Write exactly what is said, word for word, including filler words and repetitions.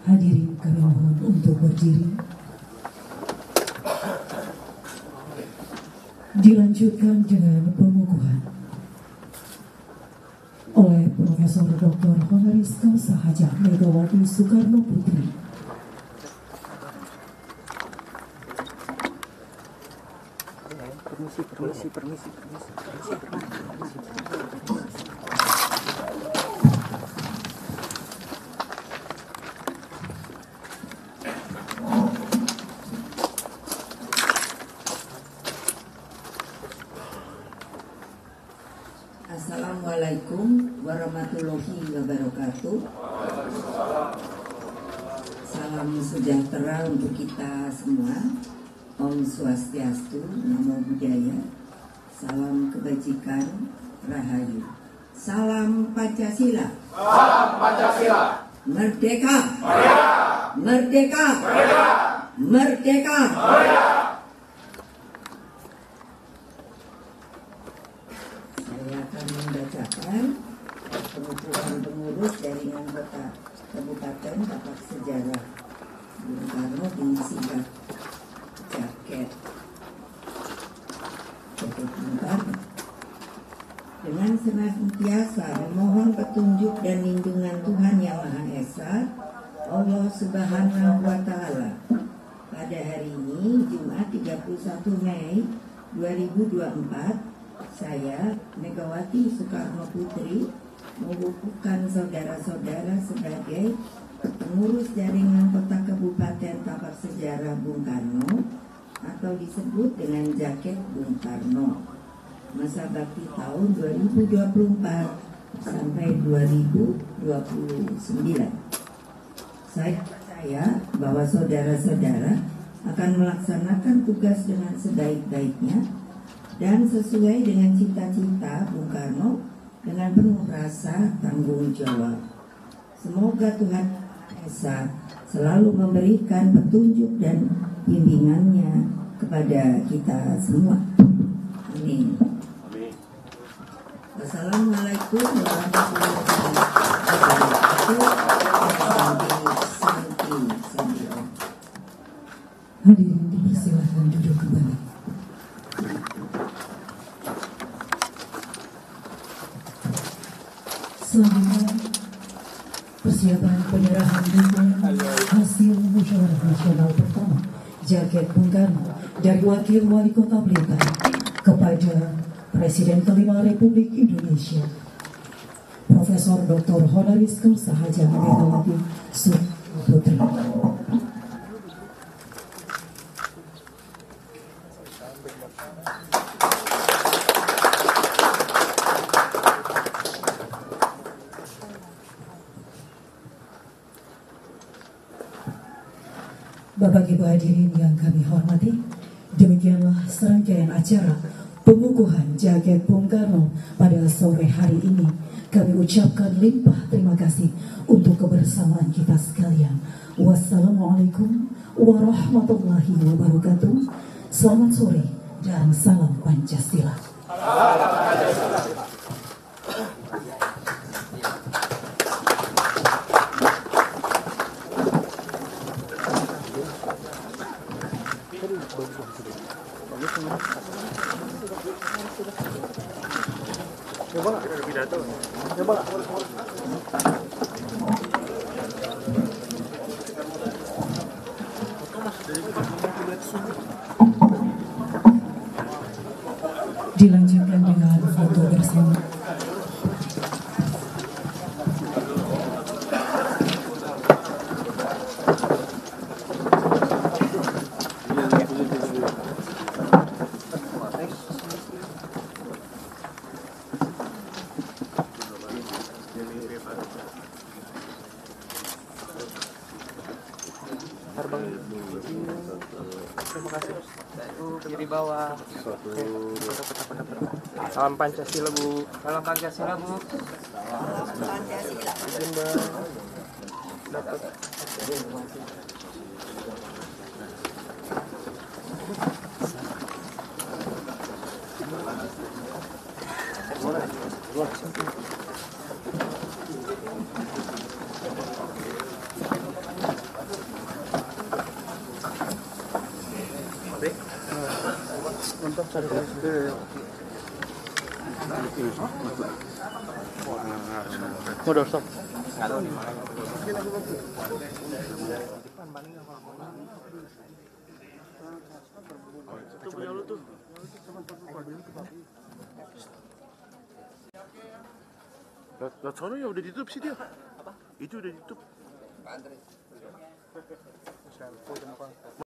Hadirin kami mohon untuk berdiri. Dilanjutkan dengan pengukuhan oleh Profesor Doktor Honoris Causa Hajah Megawati Soekarno Putri. Permisi, permisi, permisi, permisi, permisi, permisi, permisi. Assalamualaikum warahmatullahi wabarakatuh. Salam sejahtera untuk kita semua. Om Swastiastu, Namo Buddhaya. Salam kebajikan, Rahayu. Salam Pancasila. Salam Pancasila. Merdeka. Merdeka. Merdeka. Merdeka. Merdeka. Merdeka. Saya akan membacakan pengukuhan pengurus jaringan kota kabupaten Tapak Sejarah Bung Karno disingkat jaket jaket Bung Karno. Dengan senantiasa memohon petunjuk dan lindungan Tuhan Yang Maha Esa, Allah Subhanahu wa Ta'ala. Pada hari ini, Jumat tiga puluh satu Mei dua ribu dua puluh empat, saya, Megawati Soekarno Putri, mengukuhkan saudara-saudara sebagai pengurus jaringan kota kabupaten Tapak Sejarah Bung Karno atau disebut dengan jaket Bung Karno, masa bakti tahun dua ribu dua puluh empat sampai dua ribu dua puluh sembilan. Saya percaya bahwa saudara-saudara akan melaksanakan tugas dengan sebaik-baiknya dan sesuai dengan cita-cita Bung Karno dengan penuh rasa tanggung jawab. Semoga Tuhan Yang Maha Esa selalu memberikan petunjuk dan bimbingannya kepada kita semua. Amin. Wassalamualaikum warahmatullahi wabarakatuh. Santi, Santi, Om. Hadirin dipersilakan duduk kembali. Selanjutnya, persiapan penyerahan dukungan hasil musyawarah nasional pertama jaket Bung Karno dari Wakil Wali Kota Blitar kepada Presiden kelima Republik Indonesia, Profesor Doktor Honoris Causa Hajah Megawati Soekarno Putri. Bapak Ibu hadirin yang kami hormati, demikianlah serangkaian acara pengukuhan jaket Bung Karno pada sore hari ini. Kami ucapkan limpah terima kasih untuk kebersamaan kita sekalian. Wassalamualaikum warahmatullahi wabarakatuh. Selamat sore dan salam Pancasila. Salam Pancasila. Coba nggak ada pidato? Coba nggak? Dilanjutkan dengan foto bersama. Terima kasih. Itu di bawah. Salam Pancasila, Bu. Salam Pancasila, Bu. Salam Pancasila. Dapat. Untuk cari ke Udah stop. Nggak tahu di mana. Itu punya lu tuh. Lah, sono ya udah ditutup sih dia. Apa? Itu udah ditutup.